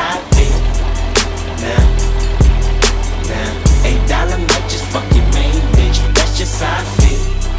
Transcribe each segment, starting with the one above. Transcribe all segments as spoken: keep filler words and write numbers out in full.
how I feel. Now, now, eight dollar might just fuck your main bitch. That's just how I feel.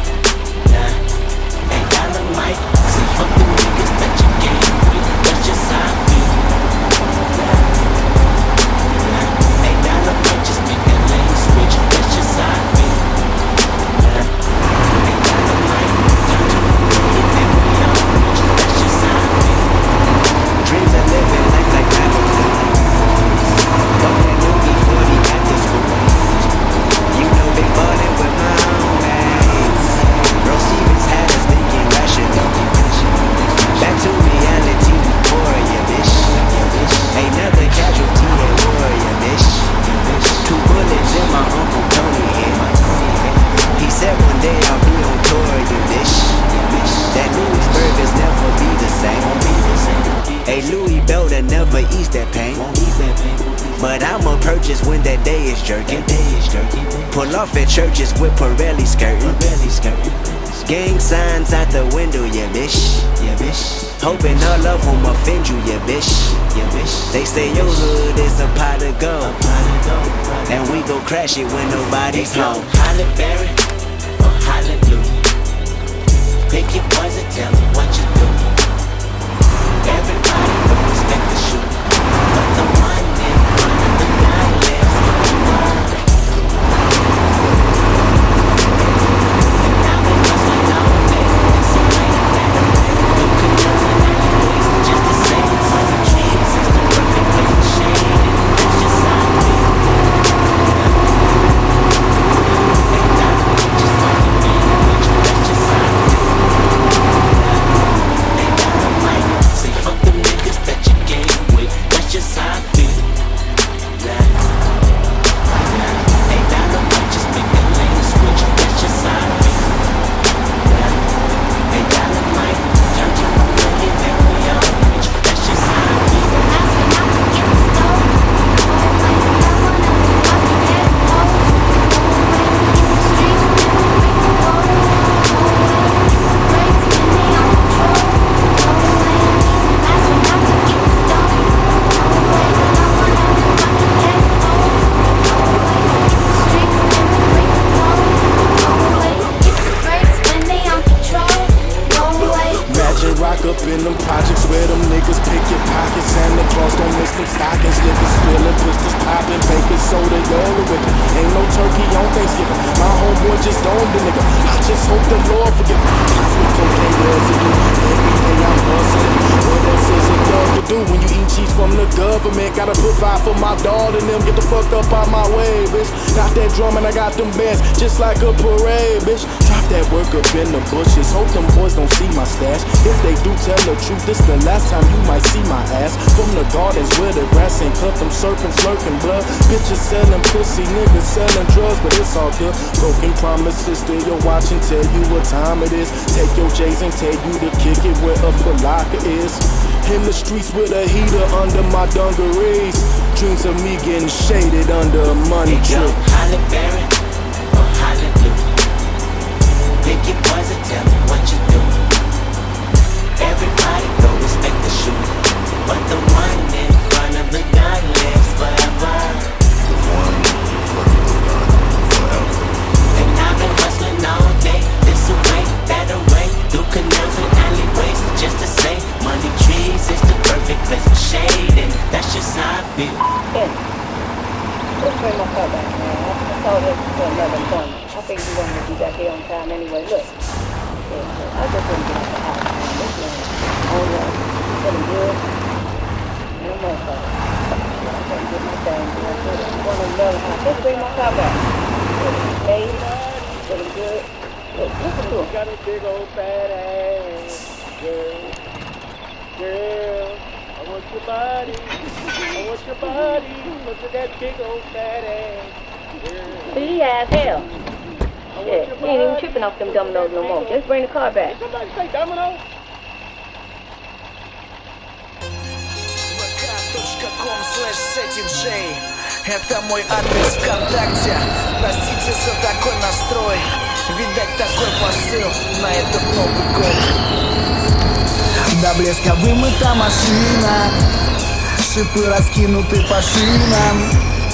Nah, eight dollar might say fuck the niggas that you game with. That's just how I feel. Nah, nah, eight dollar might just make that lane switch. That's just how I feel. Nah, eight dollar might turn to a million and we all rich. That's just how I feel. Dreams are living life like rappers do. Don't that new E forty at the school. You know they ballin' with my homies. Bro Stevens had us thinking rational. Back to reality, warrior, bitch. Another casualty at warrior, bitch. Two bullets in my Uncle Tony head. He said one day I'll be on tour, you bitch. That Louisburgers never be the same. A Louis belt'll never ease that pain. But I'ma purchase when that day is jerking. Pull off at churches with Pirelli skirting. Gang signs out the window, yeah bitch. Hoping all of them offend you, yeah bitch. They say your hood is a pot of gold, and we go crash it when nobody's home. Holly Berry or Hallelujah. Pick your poison, tell me what you do. Everybody will respect the shoot, but the one in front of the guy lives in the world. And now they hustling all day. It's a late better way. You can use an alleyways just the same. Money trees is the perfect place for shade. That's just how I feel. Ain't that just fucking me, bitch. That's just how I feel. Ain't that a mic? Say fuck them niggas that you game with. That's just how I feel. Nah, nah. Ain't that a mic? Just make that lane switch. That's just how I feel. Nah, ain't that a mic? Turn to a million and we all rich. That's just how I feel. Rock up in them projects where them niggas pick your pockets. Santa Claus don't miss them stockings. Liquor spilling, pistols popping, baking soda, y'all are whipping. Ain't no turkey on Thanksgiving. My homeboy just domed the nigga. I just hope the Lord forgive him. That's what cocaine residue. Every day I'm hustling. What else is a dog to do when you eat cheese from the government? Gotta provide for my dog and them. Get the fuck up out my way, bitch. Got that drum and I got them bands just like a parade, bitch. Drop that work up in the bushes. Hope them boys don't see my stash. If they do tell the truth, this the last time you might see my ass. From the gardens where the grass ain't cut, them serpents lurking blood. Bitches selling pussy, niggas selling drugs, but it's all good. Broken promises, still you're watching, tell you what time it is. Take your J's and tell you to kick it where a falaka is. In the streets with a heater under my dungarees. Dreams of me getting shaded under a money tree. Holly Berry or Hallelujah. Pick your poison, tell me what you do. Everybody go respect the shoe, but the one in front of the gun lives forever. The one in front of the gun forever. And I've been hustling all day, this away, that away, through canals and alleyways, just to say, money trees is the perfect place for shade, and that's just how I feel. Yeah. Let's bring my car back, man. I told him to another appointment. I think you wanted to be back here on time anyway. Look, yeah, I just want to get out the house, man. This man, on the, feeling good, and a motherfucker. I'm trying to get my thing, you know, I'm going to another house. Let's bring my car back. Hey, feeling good. Look, listen to him. Got a big old fat ass, girl, girl. I want your body, I want your body. Look at that big old fat ass, girl. He has hell. Yeah, he ain't even tripping off them dominoes no more. Just bring the car back. Did somebody say domino? Ком слэш сети джей. Это мой адрес ВКонтакте. Простите за такой настрой. Видать такой посыл на этот Новый год. До блеска вымыта машина. шипы раскинуты по шинам.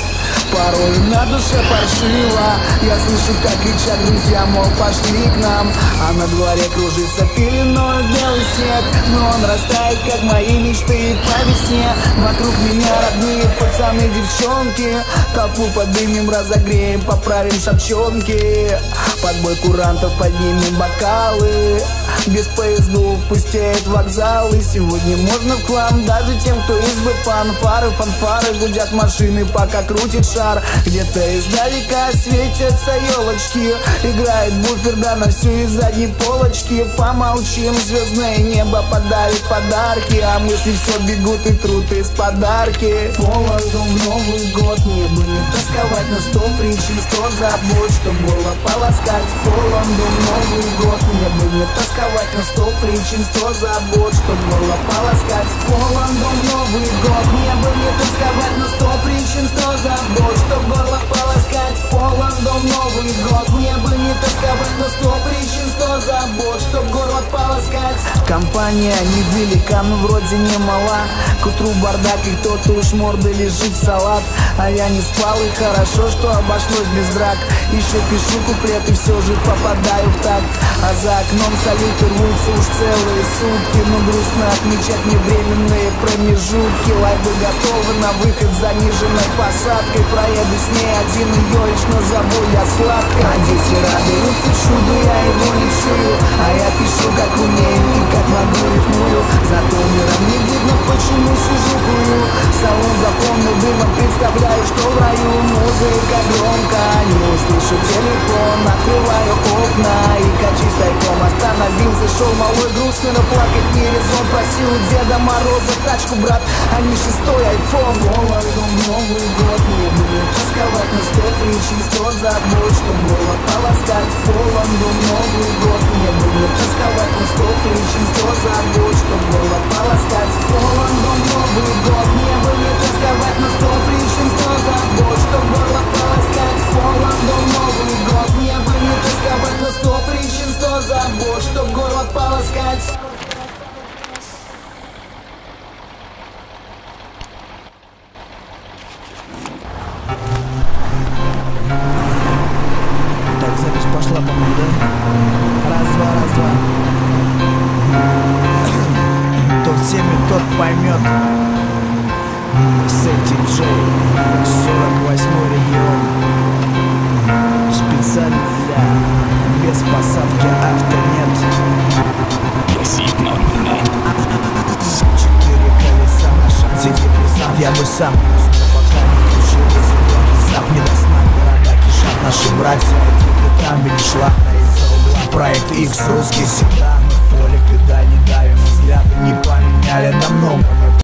Порой на душе паршиво, я слышу, как кричат друзья, мол, пошли к нам. А на дворе кружится пеленой белый снег, но он растает, как мои мечты по весне. Вокруг меня родные пацаны, девчонки, толпу подымем, разогреем, поправим шапчонки. Под бой курантов поднимем бокалы, без поездов пустеют вокзалы. Сегодня можно в хлам даже тем, кто избы фанфары. Фанфары гудят машины, пока крутит шар. Где-то издалека светятся елочки, играет буфер, да на всю из задней полочки. Помолчим, звездное небо подарит подарки, а мысли все бегут и трут из подарки. Полозом Новый год, небо не тосковать, на сто причин, сто забот, чтоб горло полоскать. Полон дом Новый год, небо не тосковать, на сто причин, сто забот, чтоб горло полоскать. Полон дом Новый год, небо не тосковать, на сто причин, сто забот, чтоб горло полоскать. Полон дом Новый год, небо не тосковать, на сто причин, сто забот, чтоб горло полоскать. Компания невелика, но вроде не мала. К утру бардак и кто-то уж мордой лежит в салат. А я не спал, и хорошо, что обошлось без драк. Еще пишу куплет и все же попадаю в такт. А за окном салюты рвутся уж целые сутки. Но грустно отмечать мне временные промежутки. Лайбы готовы на выход с заниженной посадкой. Проеду с ней один, ее лишь назову я сладко. А дети радуются чуду, я его не чую. А я пишу как умею и как могу рифмую. Зато миром не видно, почему сижу курю. Салон заполнил дымом, представляю, что в раю. Музыка громко, не услышу телефон. Открываю окна и качусь тайком. Остановился, шел малой грустный, но плакать не резон. Просил у Деда Мороза тачку, брат, а не шестой айфон. Полон дом Новый год, не буду тосковать, на сто причин, сто забот, чтоб горло полоскать. Полон дом Новый год, не буду тосковать, на сто причин, сто забот, чтоб горло полоскать. Полон дом Новый год, не буду тосковать, на сто причин, сто забот, чтоб горло полоскать. Полон дом Новый год, не буду тосковать, на сто причин, сто забот, чтоб горло полоскать. Так, запись пошла, по-моему, да? Раз, два, раз, два. Кто в теме, тот поймет. Сети Джей, сорок восьмой регион. Специально для, без посадки авто нет. Четыре колеса на шансе депрессант. Я бы сам пока не включил зеленый сам. Не до сна города кишат наши братья. Там ведь шла из-за угла. Проект X, русский седан. В поле педаль не давим, взгляды не поменяли давно.